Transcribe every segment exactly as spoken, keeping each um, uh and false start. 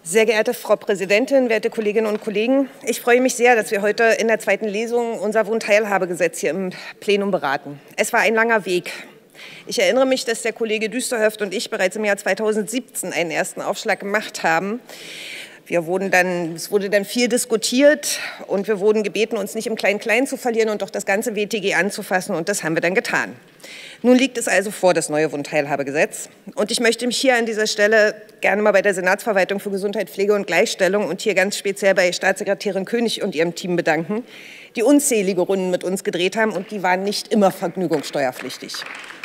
Sehr geehrte Frau Präsidentin, werte Kolleginnen und Kollegen! Ich freue mich sehr, dass wir heute in der zweiten Lesung unser Wohnteilhabegesetz hier im Plenum beraten. Es war ein langer Weg. Ich erinnere mich, dass der Kollege Düsterhöft und ich bereits im Jahr zweitausendsiebzehn einen ersten Aufschlag gemacht haben. Wir wurden dann, es wurde dann viel diskutiert und wir wurden gebeten, uns nicht im Klein-Klein zu verlieren und doch das ganze W T G anzufassen, und das haben wir dann getan. Nun liegt es also vor, das neue Wohnteilhabegesetz. Und ich möchte mich hier an dieser Stelle gerne mal bei der Senatsverwaltung für Gesundheit, Pflege und Gleichstellung und hier ganz speziell bei Staatssekretärin König und ihrem Team bedanken, die unzählige Runden mit uns gedreht haben, und die waren nicht immer vergnügungssteuerpflichtig.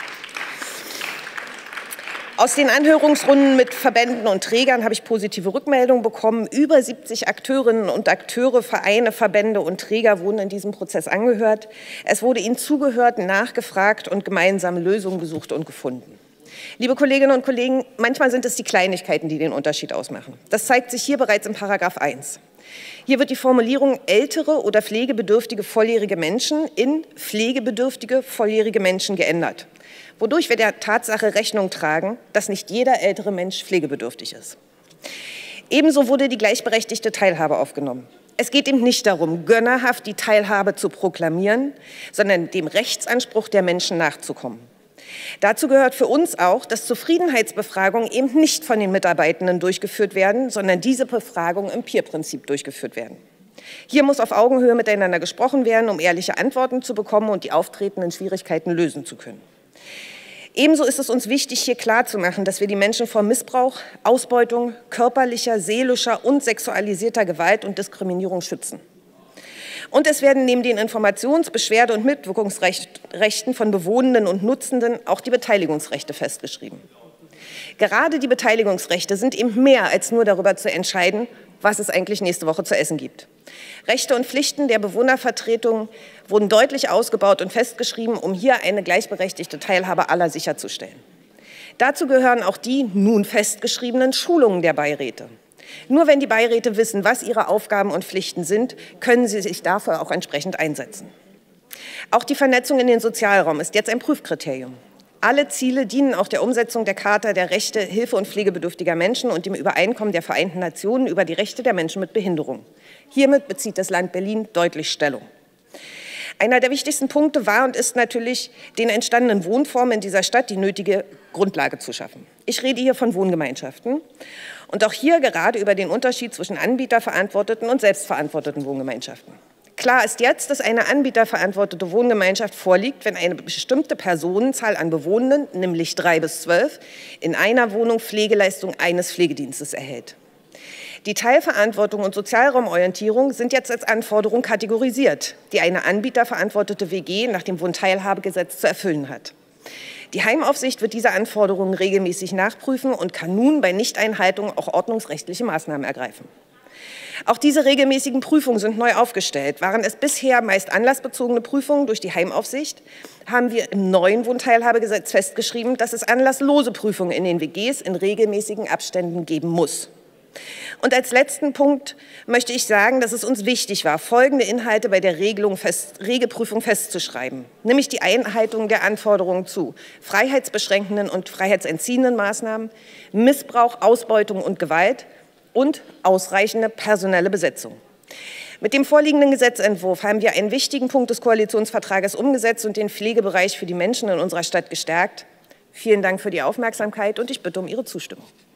Aus den Anhörungsrunden mit Verbänden und Trägern habe ich positive Rückmeldungen bekommen. Über siebzig Akteurinnen und Akteure, Vereine, Verbände und Träger wurden in diesem Prozess angehört. Es wurde ihnen zugehört, nachgefragt und gemeinsame Lösungen gesucht und gefunden. Liebe Kolleginnen und Kollegen, manchmal sind es die Kleinigkeiten, die den Unterschied ausmachen. Das zeigt sich hier bereits in Paragraph eins. Hier wird die Formulierung ältere oder pflegebedürftige volljährige Menschen in pflegebedürftige volljährige Menschen geändert, wodurch wir der Tatsache Rechnung tragen, dass nicht jeder ältere Mensch pflegebedürftig ist. Ebenso wurde die gleichberechtigte Teilhabe aufgenommen. Es geht eben nicht darum, gönnerhaft die Teilhabe zu proklamieren, sondern dem Rechtsanspruch der Menschen nachzukommen. Dazu gehört für uns auch, dass Zufriedenheitsbefragungen eben nicht von den Mitarbeitenden durchgeführt werden, sondern diese Befragungen im Peer-Prinzip durchgeführt werden. Hier muss auf Augenhöhe miteinander gesprochen werden, um ehrliche Antworten zu bekommen und die auftretenden Schwierigkeiten lösen zu können. Ebenso ist es uns wichtig, hier klarzumachen, dass wir die Menschen vor Missbrauch, Ausbeutung, körperlicher, seelischer und sexualisierter Gewalt und Diskriminierung schützen. Und es werden neben den Informations-, Beschwerde- und Mitwirkungsrechten von Bewohnenden und Nutzenden auch die Beteiligungsrechte festgeschrieben. Gerade die Beteiligungsrechte sind eben mehr als nur darüber zu entscheiden, was es eigentlich nächste Woche zu essen gibt. Rechte und Pflichten der Bewohnervertretung wurden deutlich ausgebaut und festgeschrieben, um hier eine gleichberechtigte Teilhabe aller sicherzustellen. Dazu gehören auch die nun festgeschriebenen Schulungen der Beiräte. Nur wenn die Beiräte wissen, was ihre Aufgaben und Pflichten sind, können sie sich dafür auch entsprechend einsetzen. Auch die Vernetzung in den Sozialraum ist jetzt ein Prüfkriterium. Alle Ziele dienen auch der Umsetzung der Charta der Rechte hilfe- und pflegebedürftiger Menschen und dem Übereinkommen der Vereinten Nationen über die Rechte der Menschen mit Behinderung. Hiermit bezieht das Land Berlin deutlich Stellung. Einer der wichtigsten Punkte war und ist natürlich, den entstandenen Wohnformen in dieser Stadt die nötige Grundlage zu schaffen. Ich rede hier von Wohngemeinschaften und auch hier gerade über den Unterschied zwischen anbieterverantworteten und selbstverantworteten Wohngemeinschaften. Klar ist jetzt, dass eine anbieterverantwortete Wohngemeinschaft vorliegt, wenn eine bestimmte Personenzahl an Bewohnenden, nämlich drei bis zwölf, in einer Wohnung Pflegeleistung eines Pflegedienstes erhält. Die Teilverantwortung und Sozialraumorientierung sind jetzt als Anforderung kategorisiert, die eine anbieterverantwortete W G nach dem Wohnteilhabegesetz zu erfüllen hat. Die Heimaufsicht wird diese Anforderungen regelmäßig nachprüfen und kann nun bei Nichteinhaltung auch ordnungsrechtliche Maßnahmen ergreifen. Auch diese regelmäßigen Prüfungen sind neu aufgestellt. Waren es bisher meist anlassbezogene Prüfungen durch die Heimaufsicht, haben wir im neuen Wohnteilhabegesetz festgeschrieben, dass es anlasslose Prüfungen in den W Gs in regelmäßigen Abständen geben muss. Und als letzten Punkt möchte ich sagen, dass es uns wichtig war, folgende Inhalte bei der Regelung fest, Regelprüfung festzuschreiben, nämlich die Einhaltung der Anforderungen zu freiheitsbeschränkenden und freiheitsentziehenden Maßnahmen, Missbrauch, Ausbeutung und Gewalt und ausreichende personelle Besetzung. Mit dem vorliegenden Gesetzentwurf haben wir einen wichtigen Punkt des Koalitionsvertrages umgesetzt und den Pflegebereich für die Menschen in unserer Stadt gestärkt. Vielen Dank für die Aufmerksamkeit und ich bitte um Ihre Zustimmung.